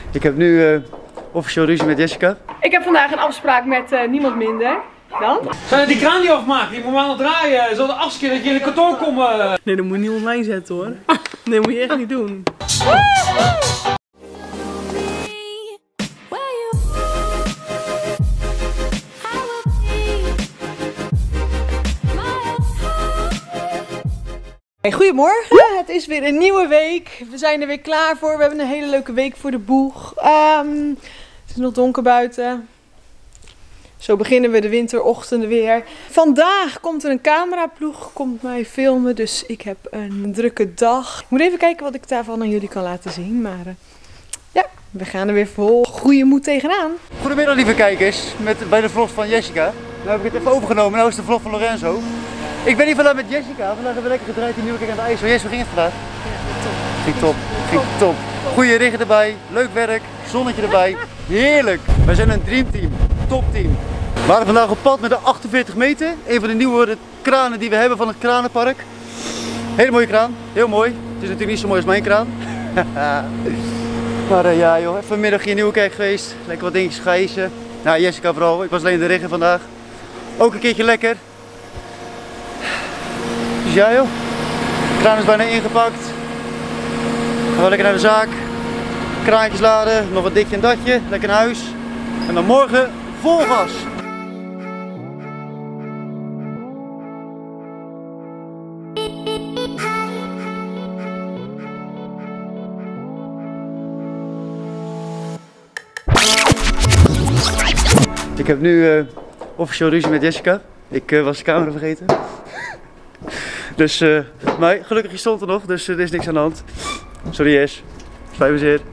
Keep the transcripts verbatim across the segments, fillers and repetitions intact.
Ik heb nu uh, officieel ruzie met Jessica. Ik heb vandaag een afspraak met uh, niemand minder dan. Zijn het die kraan die afmaakt? Die moet maar nog draaien. Zo de achtste keer dat je in de kantoor komt. Uh... Nee, dat moet je niet online zetten hoor. Nee, dat moet je echt niet doen. Hey, goedemorgen, het is weer een nieuwe week. We zijn er weer klaar voor. We hebben een hele leuke week voor de boeg. Um, het is nog donker buiten. Zo beginnen we de winterochtenden weer. Vandaag komt er een cameraploeg, komt mij filmen. Dus ik heb een drukke dag. Ik moet even kijken wat ik daarvan aan jullie kan laten zien. Maar uh, ja, we gaan er weer vol goede moed tegenaan. Goedemiddag lieve kijkers, met, bij de vlog van Jessica. Nu heb ik het even overgenomen, nu is de vlog van Lorenzo. Ik ben hier vandaag met Jessica. Vandaag hebben we lekker gedraaid in Nieuwekerk aan de IJssel. Jess, hoe ging het vandaag? Ja, top. Ging top. Ging top. Goede riggen erbij, leuk werk, zonnetje erbij. Heerlijk. Wij zijn een dreamteam, topteam. We waren vandaag op pad met de achtenveertig meter. Een van de nieuwe kranen die we hebben van het kranenpark. Hele mooie kraan, heel mooi. Het is natuurlijk niet zo mooi als mijn kraan. Maar uh, ja joh, even vanmiddag hier in Nieuwekerk geweest. Lekker wat dingetjes gijzen. Nou, Jessica vooral. Ik was alleen in de riggen vandaag. Ook een keertje lekker. Dus ja joh, de kraan is bijna ingepakt. Gaan we lekker naar de zaak. Kraantjes laden, nog wat ditje en datje. Lekker naar huis. En dan morgen vol gas. Ik heb nu uh, officieel ruzie met Jessica. Ik uh, was de camera vergeten. Dus, uh, maar gelukkig je stond er nog, dus uh, er is niks aan de hand. Sorry Jess, spijt me zeer.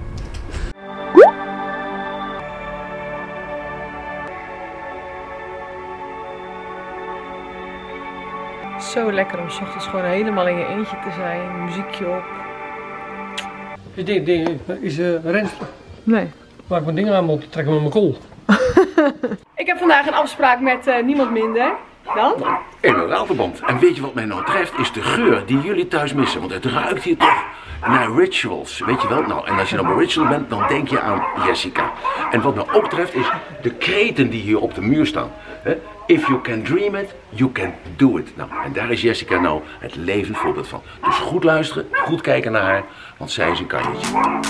Zo lekker om 's ochtends gewoon helemaal in je eentje te zijn, muziekje op. Is dit ding, is uh, Rensler? Nee. Maak mijn dingen aan, want ik trek hem met mijn kool. Ik heb vandaag een afspraak met uh, niemand minder dan. Inderdaad, verband. En weet je wat mij nou treft, is de geur die jullie thuis missen. Want het ruikt hier toch naar rituals, weet je wel? Nou, en als je dan bij ritual bent, dan denk je aan Jessica. En wat me ook treft is de kreten die hier op de muur staan. If you can dream it, you can do it. Nou, en daar is Jessica nou het levend voorbeeld van. Dus goed luisteren, goed kijken naar haar, want zij is een kanjetje.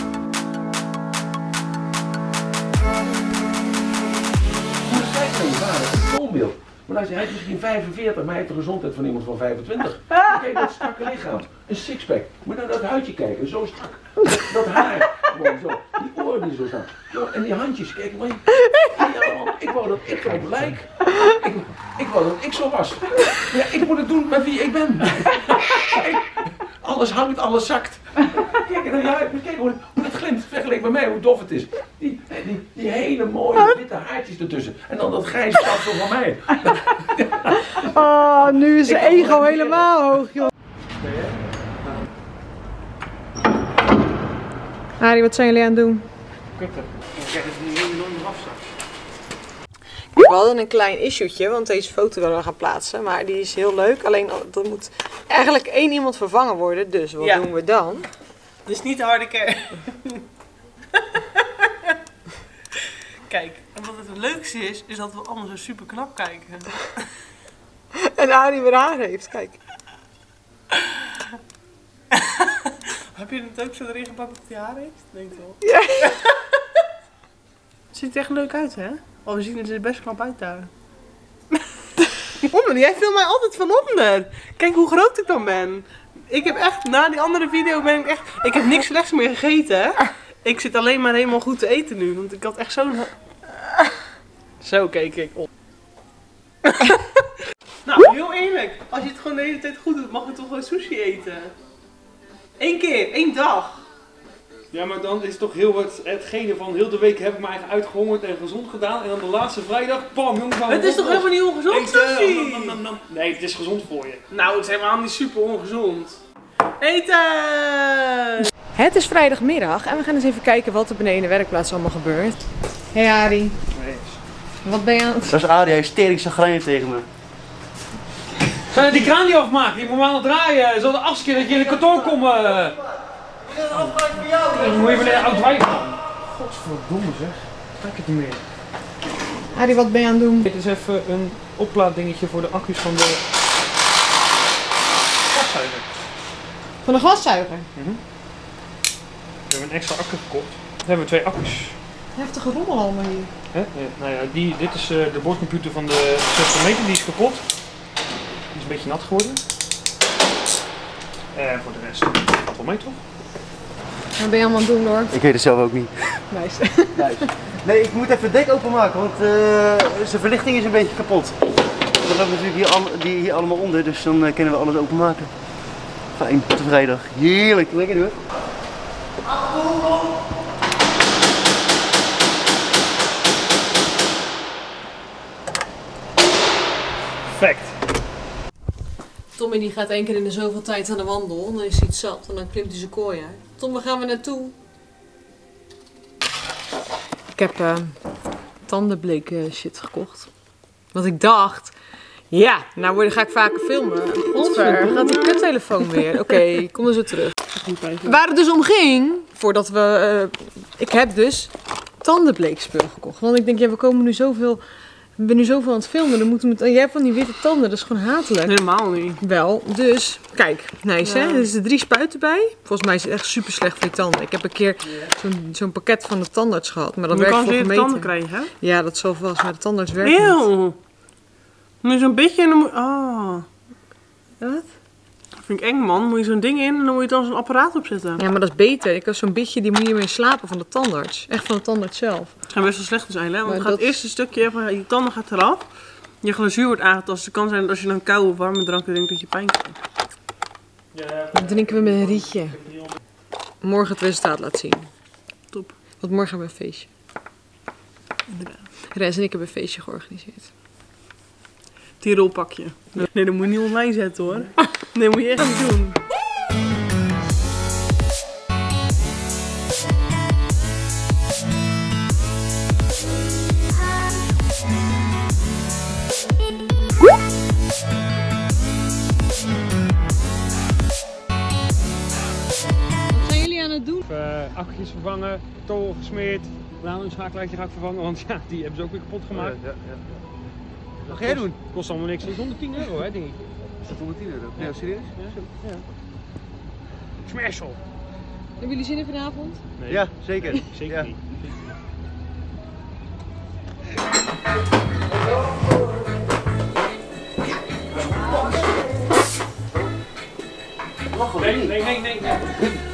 Voorbeeld. Maar luister, hij is misschien vijfenveertig, maar hij heeft de gezondheid van iemand van vijfentwintig. Kijk dat strakke lichaam, een sixpack. Moet naar dat huidje kijken, zo strak. Dat, dat haar, gewoon zo. Die oren die zo staan. Zo, en die handjes, kijk maar. Ik wou dat ik zo lijk. Ik, ik wou dat ik zo was. Ja, ik moet het doen met wie ik ben. Kijk, alles hangt, alles zakt. Kijk, nou, ja, kijk hoe het glimt vergeleken bij mij, hoe dof het is. Die, die, die hele mooie witte haartjes ertussen. En dan dat grijze kapsel van mij. Oh, nu is de ego helemaal hoog, joh. Arie, wat zijn jullie aan het doen? Kutten. Kijk, dat is niet nooit meer afzakt. We hadden een klein issue'tje, want deze foto willen we gaan plaatsen. Maar die is heel leuk. Alleen er moet eigenlijk één iemand vervangen worden. Dus wat ja. doen we dan? Dus niet de harde kern. Kijk, en wat het leukste is, is dat we allemaal zo super knap kijken. En Arie weer haar heeft, kijk. Heb je het ook zo erin gepakt dat hij haar heeft? Denk ik wel. Ja. Het ziet er echt leuk uit, hè? Oh, we zien het er best knap uit daar. Onder, jij filmt mij altijd van onder. Kijk hoe groot ik dan ben. Ik heb echt, na die andere video ben ik echt... Ik heb niks slechts meer gegeten, hè? Ik zit alleen maar helemaal goed te eten nu, want ik had echt zo'n... Zo keek ik op. Nou, heel eerlijk. Als je het gewoon de hele tijd goed doet, mag je toch wel sushi eten? Eén keer, één dag. Ja, maar dan is het toch heel het, hetgene van heel de week heb ik me eigen uitgehongerd en gezond gedaan. En dan de laatste vrijdag, bam, jongens. Het is toch helemaal niet ongezond, sushi? Nee, het is gezond voor je. Nou, het is helemaal niet super ongezond. Eten! Het is vrijdagmiddag en we gaan eens even kijken wat er beneden in de werkplaats allemaal gebeurt. Hey Arie. Nee. Wat ben je aan het... Dat is Arie, hij is tering chagrijnig tegen me. Zijn het die kraan die afmaakt? Die moet maar nog draaien. Zo de achtste keer dat je in de kantoor komt. Uh... Ik heb een afspraak voor jou. Dan moet je weer naar de oud wijf gaan. Godverdomme zeg. Kijk het niet meer. Harry, wat ben je aan het doen? Dit is even een oplaaddingetje voor de accu's van de gaszuiger. Van de glaszuiger? Mm-hmm. We hebben een extra accu gekocht. Dan hebben we twee accu's. Heftige rommel allemaal hier. Hè? Eh, nou ja, die, dit is uh, de boordcomputer van de zestig meter, die is kapot. Die is een beetje nat geworden. En voor de rest gaat wel mee toch? Wat ben je allemaal aan het doen, hoor? Ik weet het zelf ook niet. Nice. Nice. Nee, ik moet even het dek openmaken, want uh, zijn verlichting is een beetje kapot. Dat hebben we natuurlijk hier, al, die hier allemaal onder, dus dan uh, kunnen we alles openmaken. Fijn, tot de vrijdag. Heerlijk. Lekker doen. Perfect. Tommy die gaat één keer in de zoveel tijd aan de wandel, dan is hij het zat en dan klimt hij zijn kooi uit. Tom, waar gaan we naartoe? Ik heb uh, tandenbleek uh, shit gekocht. Want ik dacht, ja, nou word- ga ik vaker filmen. Godver, gaat die kuttelefoon weer. Oké, okay, kom er zo terug. Waar het dus om ging, voordat we... Uh, ik heb dus tandenbleekspul gekocht. Want ik denk, ja, we komen nu zoveel... We zijn nu zoveel aan het filmen, dan moeten we het... Jij hebt van die witte tanden, dat is gewoon hatelijk. Helemaal niet. Wel, dus, kijk, nice Ja. hè? Er zitten drie spuiten bij. Volgens mij is het echt super slecht voor je tanden. Ik heb een keer zo'n zo'n pakket van de tandarts gehad, maar dat Je werkt kan voor ze gemeten. tanden krijgen, hè? Ja, dat zal vast, maar de tandarts werkt niet. Eeuw. Moet je zo'n beetje en dan moet... Ah. Wat? Dat vind ik eng, man. Moet je zo'n ding in en dan moet je dan zo'n apparaat opzetten. Ja, maar dat is beter. Ik heb zo'n bitje, die moet je mee slapen van de tandarts. Echt van de tandarts zelf. Het zijn best wel slecht zijn, hè? Want Maar het gaat dat- het eerste stukje van je tanden gaat eraf. Je glazuur wordt aangetast. Het kan zijn dat als je een koude of warme drank drinkt dat je pijn krijgt. Dan drinken we met een rietje. Morgen het resultaat laten zien. Top. Want morgen hebben we een feestje. Rens en ik hebben een feestje georganiseerd. Tirolpakje. Nee, dat moet je niet online zetten, hoor. Nee, dat moet je echt niet doen. Wat zijn jullie aan het doen? Uh, accu's vervangen, tol gesmeerd. Nou, een schakelaartje ga ik vervangen, want ja, die hebben ze ook weer kapot gemaakt. Ja, ja, ja. Wat ga jij doen? Kost allemaal niks. Dat is honderdtien euro, hè, denk ik. Is dat honderdtien euro? Nee, serieus? Ja. Ja. Smersel. Hebben jullie zin in vanavond? Nee, Ja, zeker. nee, zeker Ja. niet. Nee, nee, nee, nee. nee.